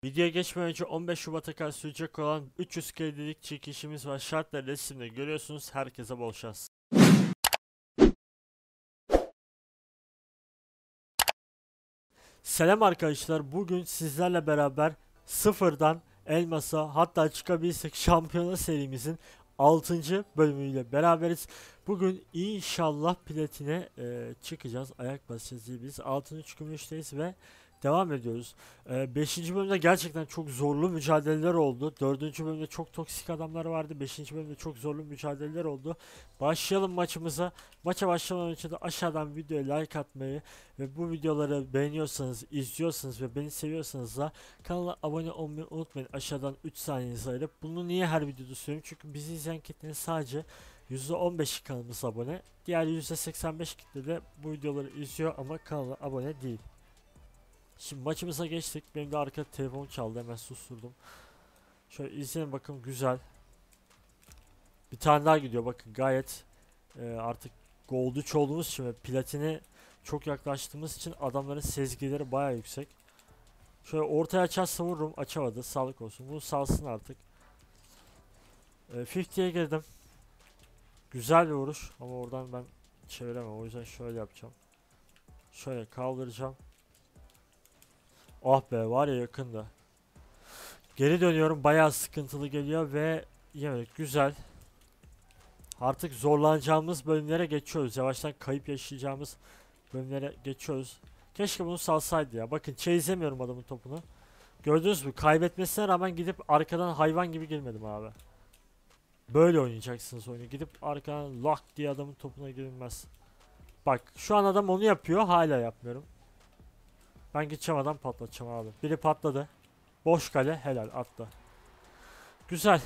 Videoya geçmeden önce 15 Şubat'a kadar sürecek olan 300 kredilik çekişimiz var. Şartları resimde görüyorsunuz. Herkese bol şans. Selam arkadaşlar. Bugün sizlerle beraber sıfırdan elmasa, hatta çıkabilirsek şampiyona serimizin 6. bölümüyle beraberiz. Bugün inşallah platine çıkacağız. Ayak basacağız diye biz. Altın 3 gümüşteyiz ve devam ediyoruz. 5. bölümde gerçekten çok zorlu mücadeleler oldu. 4. bölümde çok toksik adamlar vardı. 5. bölümde çok zorlu mücadeleler oldu. Başlayalım maçımıza. Maça başlamadan önce de aşağıdan videoya like atmayı ve bu videoları beğeniyorsanız, izliyorsanız ve beni seviyorsanız da kanala abone olmayı unutmayın. Aşağıdan 3 saniyenizi ayırıp bunu niye her videoda söylüyorum? Çünkü bizi izleyen kitlenin sadece %15'i kanalımıza abone. Diğer %85 kitle de bu videoları izliyor ama kanala abone değil. Şimdi maçımıza geçtik. Benim de arkada telefon çaldı. Hemen susturdum. Şöyle izleyin bakın, güzel. Bir tane daha gidiyor bakın, gayet artık gold 3 olduğumuz için ve platine çok yaklaştığımız için adamların sezgileri baya yüksek. Şöyle ortaya açarsa vururum. Açamadı. Sağlık olsun. Bunu salsın artık. 50'ye girdim. Güzel bir vuruş ama oradan ben çeviremem. O yüzden şöyle yapacağım. Şöyle kaldıracağım. Ah be, var ya, yakında. Geri dönüyorum. Bayağı sıkıntılı geliyor ve yemedik. Güzel. Artık zorlanacağımız bölümlere geçiyoruz. Yavaştan kayıp yaşayacağımız bölümlere geçiyoruz. Keşke bunu salsaydı ya. Bakın çeyizemiyorum adamın topunu. Gördünüz mü? Kaybetmesine rağmen gidip arkadan hayvan gibi girmedim abi. Böyle oynayacaksınız oyunu. Gidip arkadan lock diye adamın topuna girilmez. Bak şu an adam onu yapıyor. Hala yapmıyorum. Ben gideceğim, adam patlatacağım abi. Biri patladı. Boş kale, helal, attı. Güzel.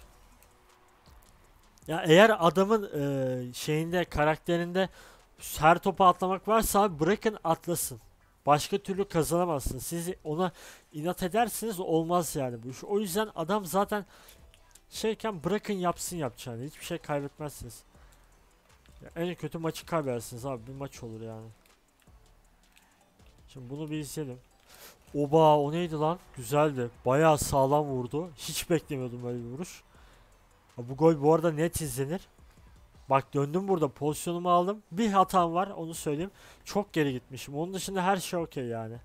Ya eğer adamın şeyinde, karakterinde her topa atlamak varsa abi bırakın atlasın. Başka türlü kazanamazsınız. Siz ona inat edersiniz, olmaz yani bu iş. O yüzden adam zaten şeyken bırakın yapsın yapacağını. Hiçbir şey kaybetmezsiniz. Ya en kötü maçı kaybedersiniz abi. Bir maç olur yani. Şimdi bunu bir izleyelim. Oba, o neydi lan? Güzeldi. Bayağı sağlam vurdu. Hiç beklemiyordum böyle bir vuruş. Ha, bu gol bu arada net izlenir. Bak döndüm, burada pozisyonumu aldım. Bir hatam var, onu söyleyeyim. Çok geri gitmişim. Onun dışında her şey okey yani.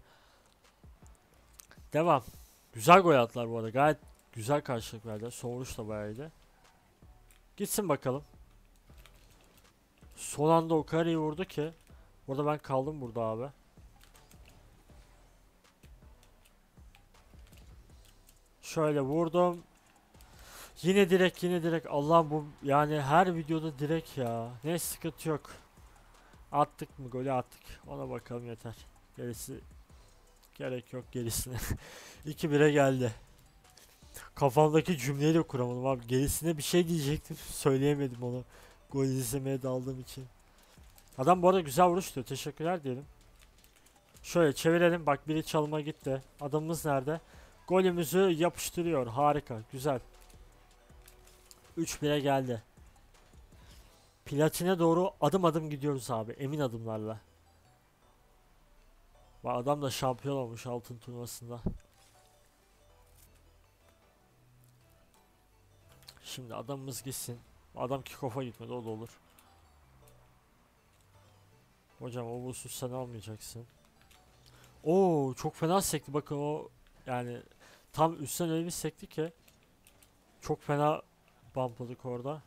Devam. Güzel gol attılar bu arada. Gayet güzel karşılık verdi. Son vuruş da bayağı iyiydi. Gitsin bakalım. Son anda o kadar iyi vurdu ki. Burada ben kaldım burada abi. Şöyle vurdum. Yine direkt, yine direkt. Allah'ım, bu yani her videoda direkt ya. Ne, sıkıntı yok. Attık mı golü, attık. Ona bakalım, yeter. Gerisi gerek yok gerisine. 2-1'e geldi. Kafamdaki cümleyi de kuramadım abi. Gerisine bir şey diyecektim. Söyleyemedim onu. Gol izlemeye daldığım için. Adam bu arada güzel vuruş diyor. Teşekkürler diyelim. Şöyle çevirelim. Bak biri çalıma gitti. Adamımız nerede? Golümüzü yapıştırıyor. Harika. Güzel. 3-1'e geldi. Platine doğru adım adım gidiyoruz abi. Emin adımlarla. Bak adam da şampiyon olmuş altın turnuvasında. Şimdi adamımız gitsin. Adam kickoff'a gitmedi, o da olur. Hocam o busu sen almayacaksın. Oo, çok fena sekti bakın o, yani tam üstten öyle bir sekti ki çok fena bumpladık orada.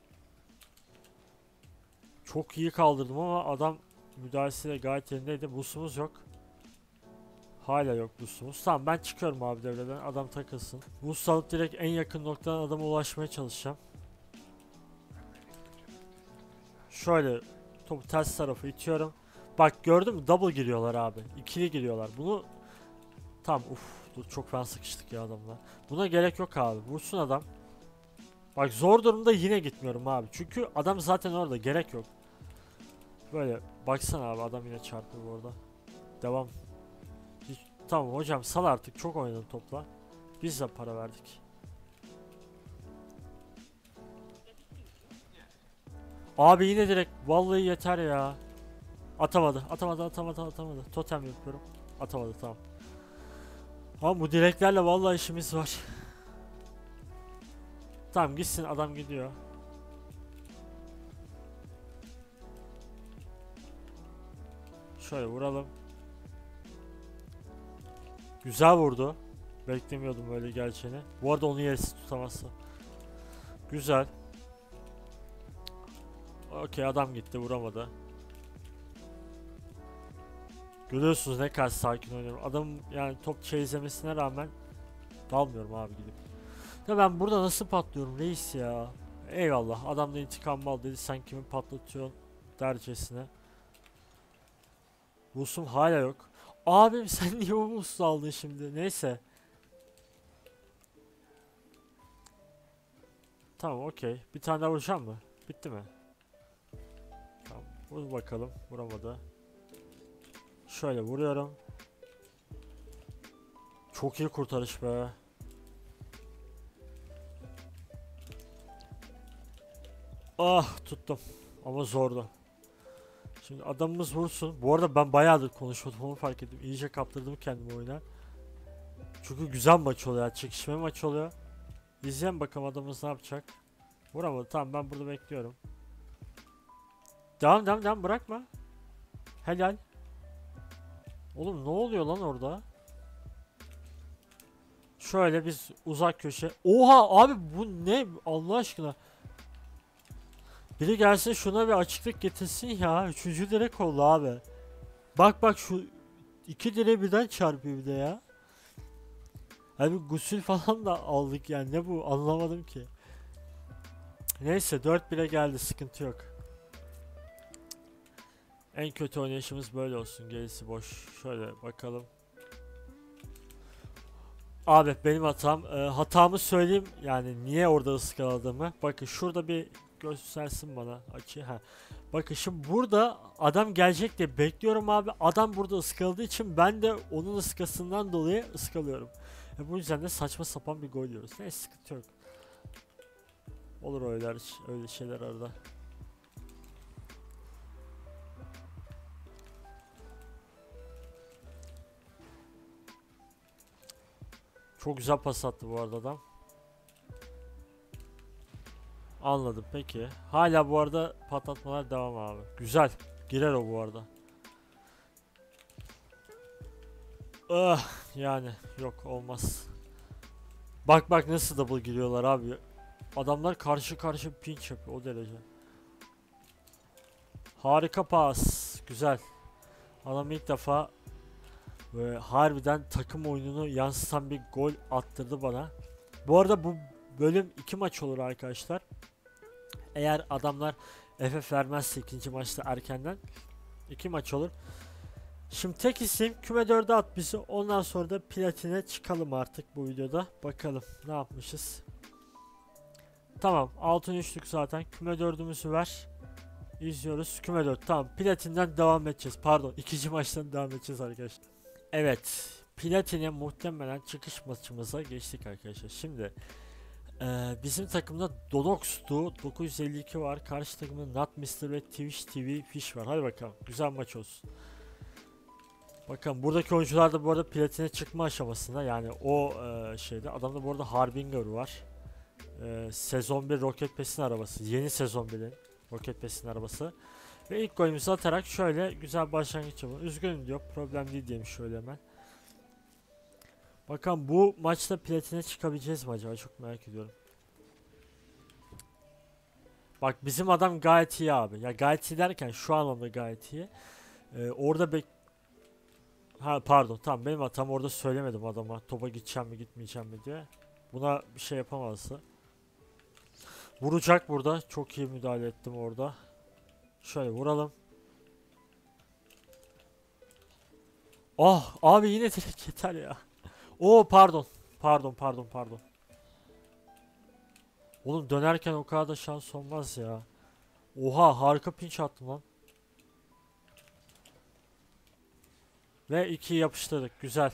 Çok iyi kaldırdım ama adam müdahalesiyle gayet yerindeydi. Boost'umuz yok. Hala yok boost'umuz. Tamam, ben çıkıyorum abi devreden, adam takılsın. Boost alıp direkt en yakın noktadan adama ulaşmaya çalışacağım. Şöyle topu ters tarafa itiyorum. Bak gördün mü, double giriyorlar abi. İkili giriyorlar. Bunu tam dur, çok fena sıkıştık ya adamla. Buna gerek yok abi. Vursun adam. Bak zor durumda yine gitmiyorum abi. Çünkü adam zaten orada, gerek yok. Böyle baksana abi, adam yine çarpıyor orada. Devam. Tamam hocam, sal artık, çok oynadın topla. Biz de para verdik. Abi yine direkt, vallahi yeter ya. Atamadı. Totem yapıyorum. Atamadı, tamam. Ama bu direklerle vallahi işimiz var. Tamam gitsin, adam gidiyor. Şöyle vuralım. Güzel vurdu. Beklemiyordum böyle geleceğini. Bu arada onu yersiz tutamazsa. Güzel. Okey, adam gitti, vuramadı. Görüyorsunuz ne kadar sakin oynuyorum. Adam yani top chase'lemesine rağmen dalmıyorum abi gidip. Ya ben burada nasıl patlıyorum reis ya. Eyvallah, adam da intikam al dedi, sen kimi patlatıyorsun dercesine. Busum hala yok. Abim sen niye bu busu aldın şimdi? Neyse. Tamam okey. Bir tane daha vuracağım mı? Bitti mi? Tamam. Vur bakalım. Vuramadı. Şöyle vuruyorum. Çok iyi kurtarış be. Ah tuttum. Ama zordu. Şimdi adamımız vursun. Bu arada ben bayağıdır konuşmadım, onu fark ettim. İyice kaptırdım kendimi oyuna. Çünkü güzel maç oluyor. Yani çekişme maç oluyor. İzleyelim bakalım adamımız ne yapacak. Vuramadı. Tamam, ben burada bekliyorum. Devam devam devam, bırakma. Helal. Oğlum ne oluyor lan orada? Şöyle biz uzak köşe. Oha abi, bu ne Allah aşkına. Biri gelsin şuna bir açıklık getirsin ya. Üçüncü direk oldu abi. Bak bak, şu iki direği birden çarpıyor bir de ya. Abi gusül falan da aldık yani, ne bu anlamadım ki. Neyse 4-1'e geldi, sıkıntı yok. En kötü oynayışımız böyle olsun, gerisi boş. Şöyle bakalım. Abi benim hatam. Hatamı söyleyeyim yani, niye orada ıskaladığımı. Bakın şurada bir göstersin bana açı. Ha. Bakın şimdi burada adam gelecek diye bekliyorum abi. Adam burada ıskaladığı için ben de onun ıskasından dolayı ıskalıyorum. Bu yüzden de saçma sapan bir gol yiyoruz. Neyse, sıkıntı yok. Olur öyle şeyler arada. Çok güzel pas attı bu arada adam. Anladım, peki. Hala bu arada patlatmalar devam abi. Güzel. Girer o bu arada. Ah, yani yok, olmaz. Bak bak nasıl double giriyorlar abi. Adamlar karşı karşı pinch yapıyor o derece. Harika pas. Güzel. Adam ilk defa böyle harbiden takım oyununu yansıtan bir gol attırdı bana. Bu arada bu bölüm 2 maç olur arkadaşlar. Eğer adamlar FF vermezse ikinci maçta erkenden 2 maç olur. Şimdi tek isim küme 4'e at bizi. Ondan sonra da platine çıkalım artık bu videoda. Bakalım ne yapmışız. Tamam, altın üçlük zaten. Küme 4'ümüzü ver. İzliyoruz. Küme 4. Tamam, platinden devam edeceğiz. Pardon, ikinci maçtan devam edeceğiz arkadaşlar. Evet. Platine muhtemelen çıkış maçımıza geçtik arkadaşlar. Şimdi bizim takımda Dodox'tu 952 var. Karşı takımda Nutmister ve Twitch TV Fish var. Hadi bakalım. Güzel maç olsun. Bakın buradaki oyuncular da bu arada platine çıkma aşamasında, yani o şeyde. Adamda bu arada Harbinger var. Sezon 1 Rocket Pass'in arabası. Yeni sezon 1'in Rocket Pass'in arabası. Ve ilk golümüzü atarak şöyle güzel başlangıç yapalım. Üzgünüm diyor. Problem değil diyelim şöyle hemen. Bakalım bu maçta platine çıkabileceğiz mi acaba? Çok merak ediyorum. Bak bizim adam gayet iyi abi. Ya gayet iyi derken şu anlamda gayet iyi. Orada Ha pardon, tamam, benim hatam, orada söylemedim adama topa gideceğim mi gitmeyeceğim mi diye. Buna bir şey yapamazdı. Vuracak burada. Çok iyi müdahale ettim orada. Şöyle vuralım. Oh abi, yine direkt yeter ya. Oo pardon. Pardon. Oğlum dönerken o kadar da şans olmaz ya. Oha, harika pinç attım lan. Ve 2'yi yapıştırdık. Güzel.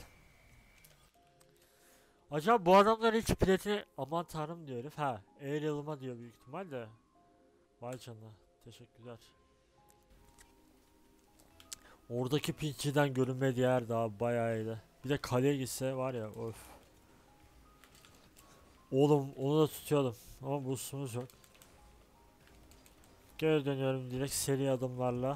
Acaba bu adamlar hiç platine, aman tanrım diyor herif. Ha, aerial'ıma diyor büyük ihtimal de. Vay canına. Teşekkürler. Oradaki pinçiden görünme diğer daha bayağı iyiydi. Bir de kaleye gitse var ya, of. Oğlum onu da tutuyordum ama boostumuz yok. Geri dönüyorum direkt seri adımlarla.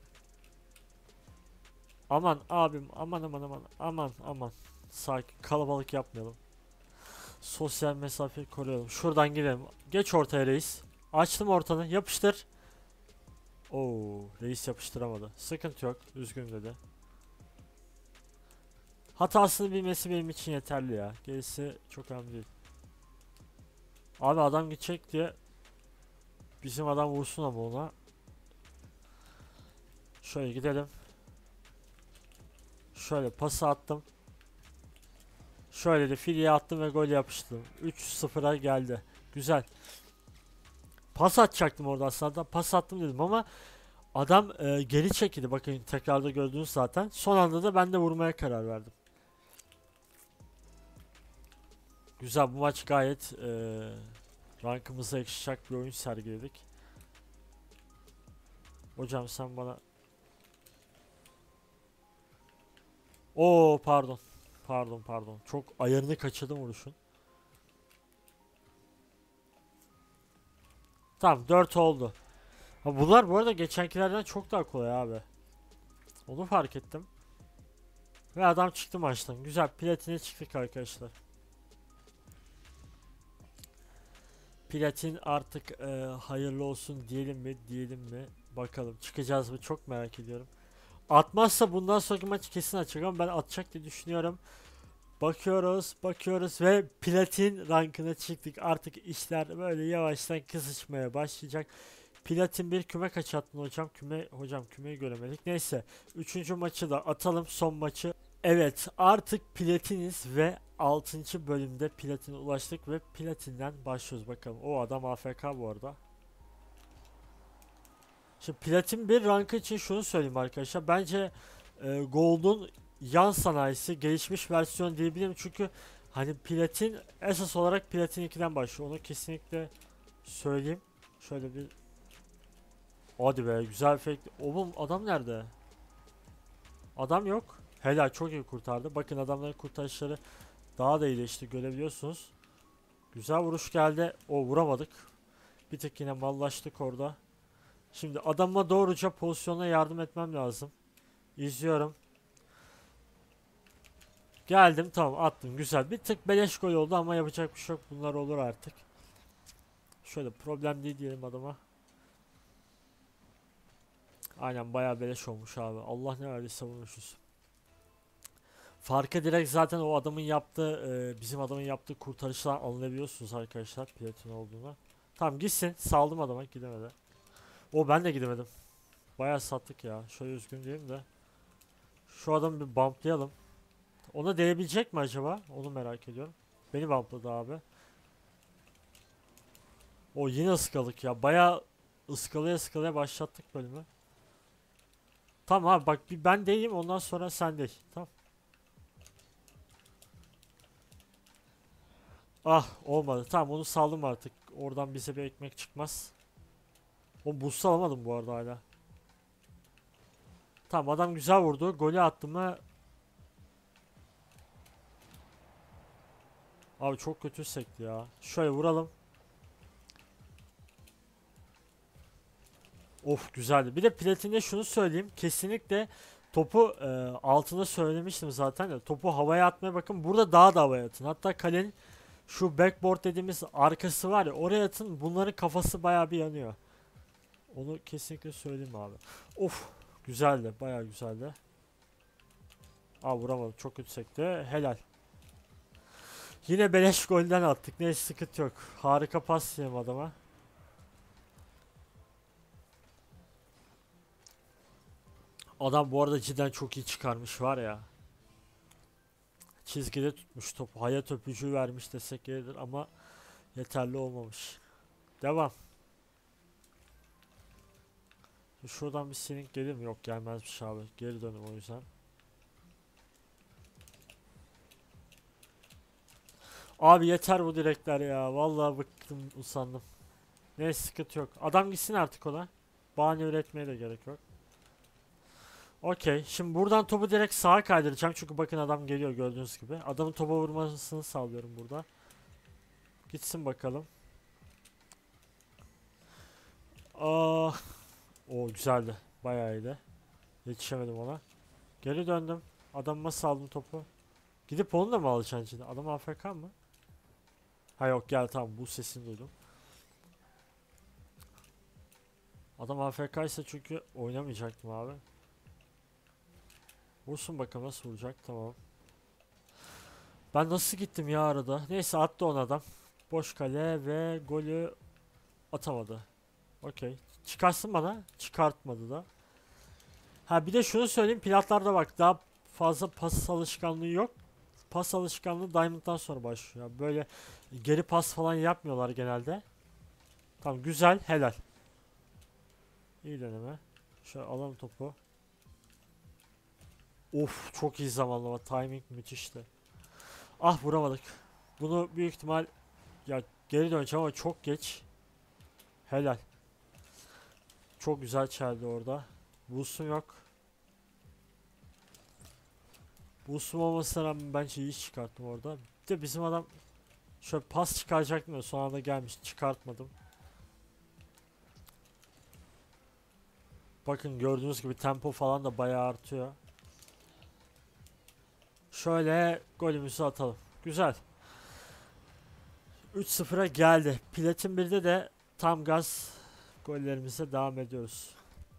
Aman abim, aman aman aman aman aman. Sakin, kalabalık yapmayalım. Sosyal mesafeyi koruyalım. Şuradan gidelim. Geç ortaya reis. Açtım ortanı, yapıştır. Oo, reis yapıştıramadı. Sıkıntı yok. Üzgün dedi. Hatasını bilmesi benim için yeterli ya. Gerisi çok önemli değil. Abi adam gidecek diye bizim adam vursun ama ona. Şöyle gidelim. Şöyle pası attım. Şöyle de filiye attım ve gol yapıştım. 3-0'a geldi. Güzel. Pas atacaktım orada aslında. Pas attım dedim ama adam geri çekildi. Bakın tekrarda gördünüz zaten. Son anda da ben de vurmaya karar verdim. Güzel, bu maç gayet rankımıza yakışacak bir oyun sergiledik. Hocam sen bana... Oo pardon. Pardon. Çok ayarını kaçırdım vuruşun. Tamam 4 oldu. Ha, bunlar bu arada geçenkilerden çok daha kolay abi. Onu fark ettim. Ve adam çıktı maçtan. Güzel, platine çıktık arkadaşlar. Platin artık hayırlı olsun diyelim mi diyelim mi? Bakalım çıkacağız mı, çok merak ediyorum. Atmazsa bundan sonraki maç kesin açacak ama ben atacak diye düşünüyorum. Bakıyoruz ve platin rankına çıktık. Artık işler böyle yavaştan kızışmaya başlayacak. Platin bir küme kaç attın hocam? Kümeyi göremedik. Neyse. Üçüncü maçı da atalım, son maçı. Evet, artık platiniz ve 6. bölümde platine ulaştık ve platinden başlıyoruz bakalım. O adam AFK bu arada. Şimdi platin bir rankı için şunu söyleyeyim arkadaşlar. Bence Gold'un yan sanayisi, gelişmiş versiyon diyebilirim. Çünkü hani platin esas olarak platin 2'den başlıyor. Onu kesinlikle söyleyeyim. Şöyle bir... Hadi be, güzel efekt. Oğlum adam nerede? Adam yok. Helal, çok iyi kurtardı. Bakın adamların kurtarışları daha da iyileşti, görebiliyorsunuz. Güzel vuruş geldi. O vuramadık. Bir tık yine mallaştık orada. Şimdi adama doğruca pozisyona yardım etmem lazım. İzliyorum. Geldim, tamam attım, güzel. Bir tık beleş gol oldu ama yapacak bir şey yok. Bunlar olur artık. Şöyle problem değil diyelim adama. Aynen, bayağı beleş olmuş abi. Allah ne verdiyse vurmuşuz. Farkı direkt zaten o adamın yaptığı bizim adamın yaptığı kurtarışlar anlayabiliyorsunuz arkadaşlar, platin olduğunu. Tamam gitsin, saldım adama, gidemedi. O ben de gidemedim. Bayağı sattık ya. Şöyle üzgün diyeyim de. Şu adamı bir bumplayalım. Ona değebilecek mi acaba? Onu merak ediyorum. Beni bumpladı abi. O yine ıskaladık ya. Bayağı ıskalaya başlattık bölümü. Tamam abi bak, bir ben deyim ondan sonra sen dey. Tamam. Ah olmadı. Tamam onu saldım artık. Oradan bize bir ekmek çıkmaz. O boost alamadım bu arada hala. Tamam adam güzel vurdu. Golü attım mı? Abi çok kötü sekti ya. Şöyle vuralım. Of güzeldi. Bir de platinde şunu söyleyeyim. Kesinlikle topu altına söylemiştim zaten de. Topu havaya atmaya bakın. Burada daha da havaya atın. Hatta kalenin şu backboard dediğimiz arkası var ya, oraya atın. Bunların kafası bayağı bir yanıyor. Onu kesinlikle söyleyeyim abi. Of güzeldi. Bayağı güzeldi. Aa vuramadım. Çok kötü sekti. Helal. Yine beleş golden attık. Neyse sıkıntı yok. Harika pas diyeyim adama. Adam bu arada cidden çok iyi çıkarmış var ya. Çizgide tutmuş topu. Hayat öpücüğü vermiş desek yeridir ama yeterli olmamış. Devam. Şuradan bir sinik gelir mi? Yok gelmezmiş abi. Geri dönüm o yüzden. Abi yeter bu direkler ya. Vallahi bıktım, usandım. Neyse sıkıntı yok. Adam gitsin artık ona. Bahane üretmeye de gerek yok. Okey. Şimdi buradan topu direkt sağa kaydıracağım. Çünkü bakın adam geliyor gördüğünüz gibi. Adamın topa vurmasını sağlıyorum burada. Gitsin bakalım. Aa, o güzeldi. Bayağı iyiydi. Yetişemedim ona. Geri döndüm. Adamıma saldım topu. Gidip onu da mı alacaksın şimdi? Adam AFK mı? Ha yok gel tamam bu sesini duydum. Adam AFK ise çünkü oynamayacaktım abi. Vursun bakalım nasıl vuracak tamam. Ben nasıl gittim ya arada. Neyse attı on adam. Boş kale ve golü atamadı. Okey. Çıkarsın bana. Çıkartmadı da. Ha bir de şunu söyleyeyim. Platlarda bak daha fazla pas alışkanlığı yok. Pas alışkanlığı Diamond'dan sonra başlıyor. Böyle geri pas falan yapmıyorlar genelde. Tamam güzel helal. İyi deneme. Şöyle alalım topu. Of çok iyi zamanlama. Timing müthişti. Ah vuramadık. Bunu büyük ihtimal ya geri döneceğim ama çok geç. Helal. Çok güzel çeldi orada. Boost'um yok. Boost'um olmasına rağmen bence iyi çıkarttım orada. Bir de bizim adam şöyle pas çıkaracaktım da son anda gelmiş çıkartmadım. Bakın gördüğünüz gibi tempo falan da bayağı artıyor. Şöyle golümüzü atalım. Güzel. 3-0'a geldi. Platin 1'de de tam gaz gollerimize devam ediyoruz.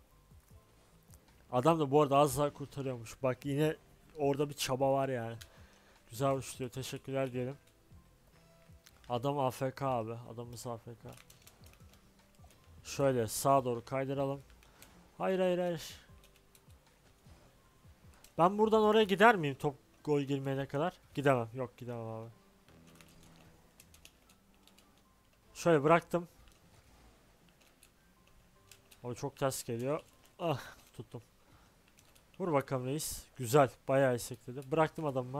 Adam da bu arada az daha kurtarıyormuş. Bak yine orada bir çaba var yani. Güzel uçluyor. Teşekkürler diyelim. Adam AFK abi. Adamımız AFK. Şöyle sağa doğru kaydıralım. Hayır hayır hayır. Ben buradan oraya gider miyim top gol girmeyene kadar? Gidemem. Yok gidemem abi. Şöyle bıraktım. O çok ters geliyor. Ah tuttum. Vur bakalım reis. Güzel. Bayağı istekledi. Bıraktım adamıma.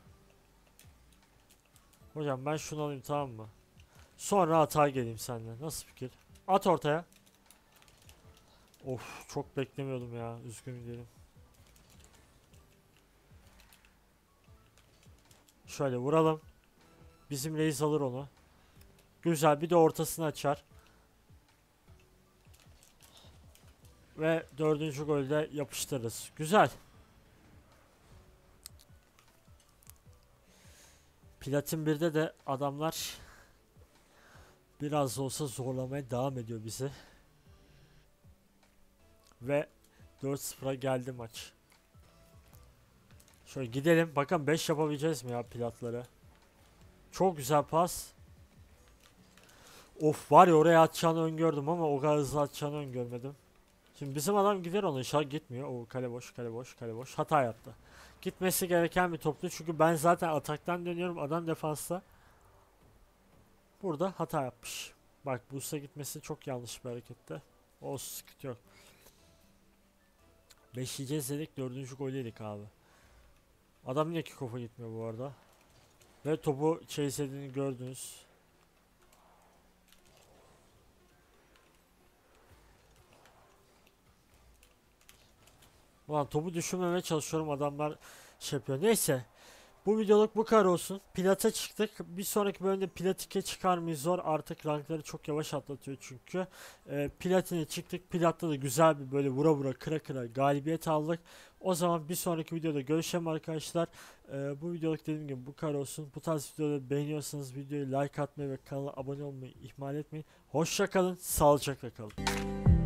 Hocam ben şunu alayım tamam mı? Sonra atağa geleyim seninle. Nasıl fikir? At ortaya. Of çok beklemiyordum ya. Üzgünüm diyelim. Şöyle vuralım. Bizim reis alır onu. Güzel bir de ortasını açar. Ve dördüncü golde yapıştırırız. Güzel. Platin 1'de de adamlar biraz da olsa zorlamaya devam ediyor bizi. Ve 4-0'a geldi maç. Şöyle gidelim. Bakın 5 yapabileceğiz mi ya platları? Çok güzel pas. Of var ya oraya atacağını öngördüm ama o kadar hızlı atacağını öngörmedim. Şimdi bizim adam gider onu inşallah gitmiyor. O kale boş kale boş kale boş. Hata yaptı. Gitmesi gereken bir toptu çünkü ben zaten ataktan dönüyorum adam defansta. Burada hata yapmış. Bak Bursa'ya gitmesi çok yanlış bir hareketti. Olsun sıkıntı yok. 5 yiyeceğiz dedik 4. gol yedik abi. Adam yine kickoff'a gitmiyor bu arada. Ve topu chase'lediğini gördünüz. Ulan topu düşürmemeye çalışıyorum adamlar şey yapıyor. Neyse. Bu videoluk bu kadar olsun. Plata çıktık. Bir sonraki bölümde Plat 2'ye çıkar mıyız zor. Artık rankları çok yavaş atlatıyor çünkü. Platine çıktık. Platta da güzel bir böyle vura vura kıra kıra galibiyet aldık. O zaman bir sonraki videoda görüşelim arkadaşlar. Bu videoluk dediğim gibi bu kadar olsun. Bu tarz videoları beğeniyorsanız videoyu like atmayı ve kanala abone olmayı ihmal etmeyin. Hoşça kalın. Sağlıcakla kalın.